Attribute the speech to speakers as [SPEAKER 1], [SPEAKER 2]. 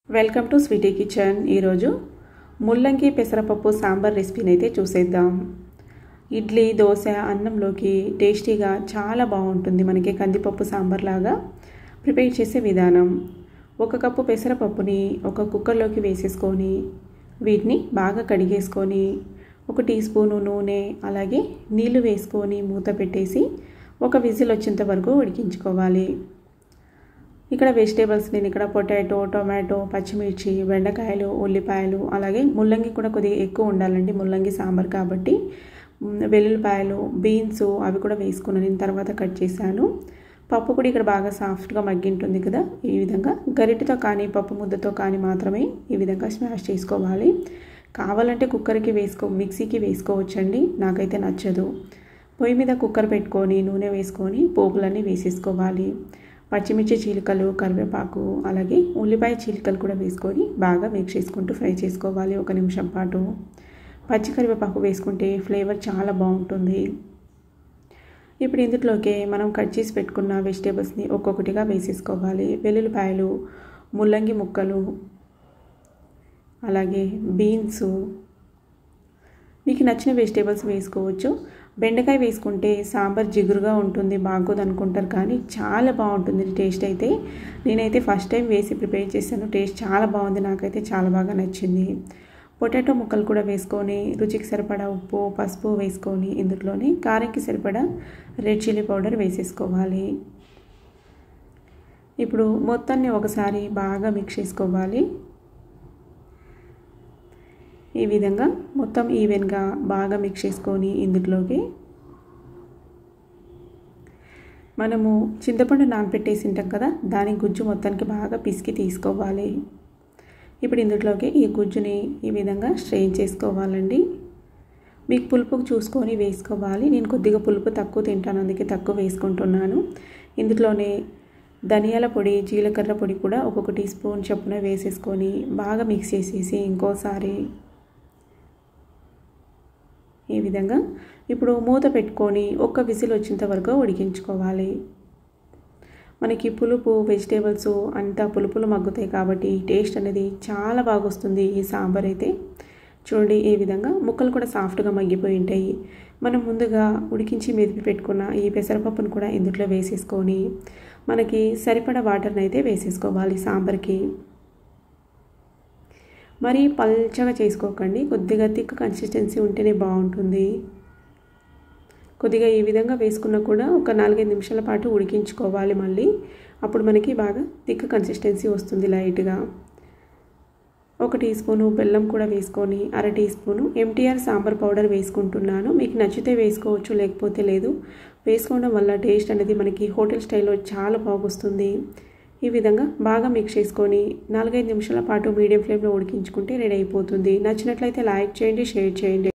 [SPEAKER 1] Welcome to Sweety kitchen. ఈరోజు ముల్లంగి పెసరపప్పు సాంబార్ రెసిపీని అయితే చూసేద్దాం. ఇడ్లీ, దోశ, అన్నంలోకి టేస్టీగా చాలా బాగుంటుంది. మనకి కందిపప్పు సాంబార్ లాగా ప్రిపేర్ చేసే విధానం. 1 కప్పు పెసరపప్పుని ఒక కుక్కర్లోకి వేసేసుకొని వీటిని బాగా కడిగేసుకొని 1 టీ స్పూను నూనె అలాగే నీళ్లు వేసుకొని మూత పెట్టేసి 1 విజిల్ వచ్చేంత వరకు ఉడికించుకోవాలి. ఇక్కడ వెజిటేబుల్స్ నేను ఇక్కడ పొటాటో, టొమాటో, పచ్చిమిర్చి, బెండకాయలు, ఉల్లిపాయలు అలాగే ముల్లంగి కూడా కొద్దిగా ఎక్కువ ఉండాలండి. ముల్లంగి సాంబార్ కాబట్టి వెల్లుల్లిపాయలు, బీన్స్ అవి కూడా వేసుకున్నాను. నేను తర్వాత కట్ చేశాను. పప్పు కూడా ఇక్కడ బాగా సాఫ్ట్గా మగ్గింటుంది కదా, ఈ విధంగా గరిటెతో కానీ పప్పు ముద్దతో కానీ మాత్రమే ఈ విధంగా స్మాష్ చేసుకోవాలి. కావాలంటే కుక్కర్కి మిక్సీకి వేసుకోవచ్చండి. నాకైతే నచ్చదు. పొయ్యి మీద కుక్కర్ పెట్టుకొని నూనె వేసుకొని పోపులన్నీ వేసేసుకోవాలి. పచ్చిమిర్చి చీలికలు, కరివేపాకు అలాగే ఉల్లిపాయ చీలికలు కూడా వేసుకొని బాగా మిక్స్ చేసుకుంటూ ఫ్రై చేసుకోవాలి 1 నిమిషం పాటు. పచ్చి కరివేపాకు వేసుకుంటే ఫ్లేవర్ చాలా బాగుంటుంది. ఇప్పుడు ఇందులోకి మనం కట్ చేసి పెట్టుకున్న వెజిటేబుల్స్ని ఒక్కొక్కటిగా వేసేసుకోవాలి. వెల్లుల్లిపాయలు, ముల్లంగి ముక్కలు అలాగే బీన్స్, మీకు నచ్చిన వెజిటేబుల్స్ వేసుకోవచ్చు. బెండకాయ వేసుకుంటే సాంబార్ జిగురుగా ఉంటుంది, బాగోదు అనుకుంటారు, కానీ చాలా బాగుంటుంది టేస్ట్ అయితే. నేనైతే ఫస్ట్ టైం వేసి ప్రిపేర్ చేశాను. టేస్ట్ చాలా బాగుంది, నాకైతే చాలా బాగా నచ్చింది. పొటాటో ముక్కలు కూడా వేసుకొని రుచికి సరిపడా ఉప్పు, పసుపు వేసుకొని ఇందులోనే కారంకి సరిపడా రెడ్ చిల్లీ పౌడర్ వేసేసుకోవాలి. ఇప్పుడు మొత్తాన్ని ఒకసారి బాగా మిక్స్ చేసుకోవాలి. ఈ విధంగా మొత్తం ఈవెన్గా బాగా మిక్స్ చేసుకొని ఇందులోకి మనము చింతపండు నానబెట్టేసి ఉంటాం కదా, దాని గుజ్జు మొత్తానికి బాగా పిసికి తీసుకోవాలి. ఇప్పుడు ఇందులోకి ఈ గుజ్జుని ఈ విధంగా స్ట్రెయిన్ చేసుకోవాలండి. మీకు పులుపు చూసుకొని వేసుకోవాలి. నేను కొద్దిగా పులుపు తక్కువ తింటాను, అందుకే తక్కువ వేసుకుంటున్నాను. ఇందులోనే ధనియాల పొడి, జీలకర్ర పొడి కూడా 1 టీ స్పూన్ చొప్పున వేసేసుకొని బాగా మిక్స్ చేసేసి ఇంకోసారి ఈ విధంగా ఇప్పుడు మూత పెట్టుకొని 1 విజిల్ వచ్చేంత వరకు ఉడికించుకోవాలి. మనకి పులుపు వెజిటేబుల్స్ అంతా పులుపులు మగ్గుతాయి కాబట్టి టేస్ట్ అనేది చాలా బాగా వస్తుంది ఈ సాంబార్ అయితే. చూడండి, ఈ విధంగా ముక్కలు కూడా సాఫ్ట్గా మగ్గిపోయి ఉంటాయి. మనం ముందుగా ఉడికించి మెదిపి పెట్టుకున్న ఈ పెసరపప్పును కూడా ఇందులో వేసేసుకొని మనకి సరిపడా వాటర్ని అయితే వేసేసుకోవాలి. సాంబార్కి మరీ పల్చగా చేసుకోకండి, కొద్దిగా థిక్ కన్సిస్టెన్సీ ఉంటేనే బాగుంటుంది. కొద్దిగా ఈ విధంగా వేసుకున్నా కూడా ఒక 4-5 నిమిషాల పాటు ఉడికించుకోవాలి. మళ్ళీ అప్పుడు మనకి బాగా థిక్ కన్సిస్టెన్సీ వస్తుంది. లైట్గా 1 టీ స్పూను బెల్లం కూడా వేసుకొని 1/2 teaspoon MTR sambar powder వేసుకుంటున్నాను. మీకు నచ్చితే వేసుకోవచ్చు, లేకపోతే లేదు. వేసుకోవడం వల్ల టేస్ట్ అనేది మనకి హోటల్ స్టైల్లో చాలా బాగొస్తుంది. ఈ విధంగా బాగా మిక్స్ చేసుకొని 4-5 నిమిషాల పాటు మీడియం ఫ్లేమ్లో ఉడికించుకుంటే రెడీ అయిపోతుంది. నచ్చినట్లయితే లైక్ చేయండి, షేర్ చేయండి.